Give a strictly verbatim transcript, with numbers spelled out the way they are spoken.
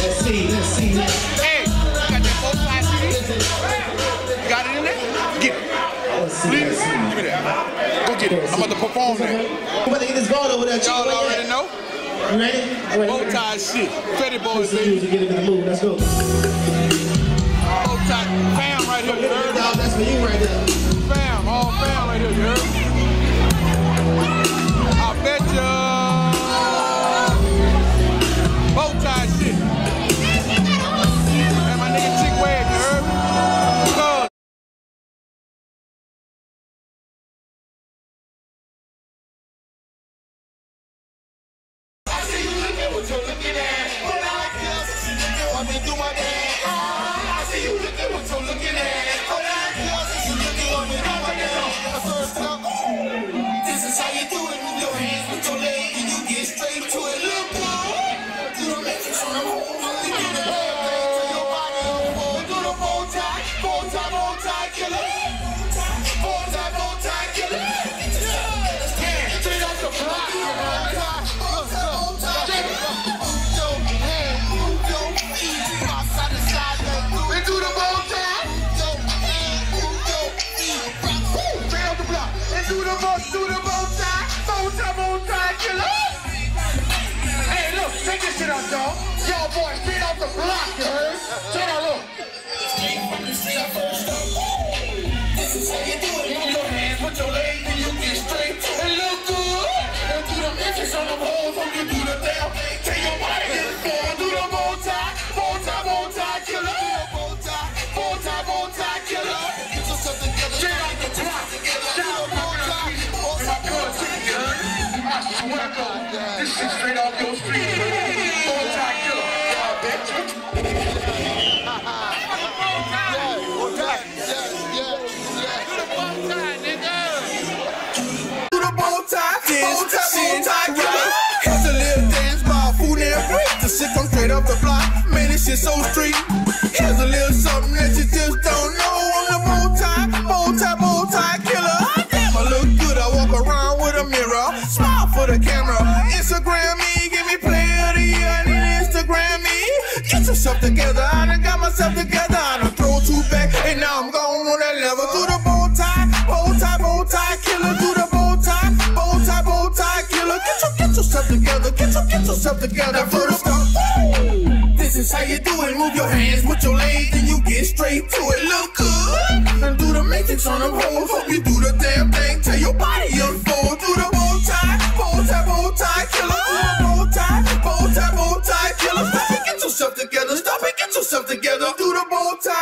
Let's see, let's see. Hey, you got that both sides C D? You got it in there? Get it. Please, give me that. Go get it. I'm about to perform that. I'm about to get this ball over there. Y'all already know? You ready? Ready? Bow tie shit. Fetty boys, baby. Get into the mood. Let's go. Bow tie. Fam right here, you heard? That's for you right there. Fam, all fam right here, you heard? I bet ya. Bow tie shit. And my nigga Chick Wave, you heard? Cuz. What you looking at? What I feel, so she looking want me do my dance. I see you looking, what you looking at? What I feel, so she looking want me do my dance. I first up, this is how you do it. Move your hands with your legs and you get straight to it. Look good. Do the matrix on the whole. You do the damn thing to your body. Do the bow tie, bow tie, bow tie killer. Bow tie, bow tie killer. Yeah, straight off the block. Do the bow, do the bow tie, bow tie, bow tie killer. Hey, look, check this shit out, y'all. Y'all boys straight off the block, you heard? Check out, look. Straight from the street, I first up. This is how you do it. Move your hands, put your legs, and you get straight to it. Look good. And do them inches on them holes, so you do the damn thing. Take your body in the floor. Do the bow tie, bow tie, bow tie killer. Bow tie, bow tie, bow tie killer. Get yourself together. Straight off the block. This shit straight off your street. Bow tie killer. Yeah, bitch. Do the bow tie, bow tie, bow tie killer. Here's a little dance ball, food and break. The shit come straight off the block. Man, this shit so street. Here's a little something that you just don't know. I'm the bow tie, bow tie, bow tie killer. Damn, I look good. I walk around with a mirror. Smile for the camera. Instagram me, give me play of the year. I need Instagram me. Get yourself together. I done got myself together. I done throw two back, and now I'm going on that level. Do the bow tie, bow tie, bow tie killer. Do the bow tie, bow tie, bow tie killer. Get your, get yourself together. Get your, get yourself together. First up, this is how you do it. Move your hands with your legs, and you get straight to it. Look good. And do the matrix on them holes. Hope you do the damn thing till your body unfold. Do the bow tie, bow tie, bow tie killer. Do the bow tie, bow tie, bow tie killer. Stop and get yourself together. Stop and get yourself together. Do the bow tie.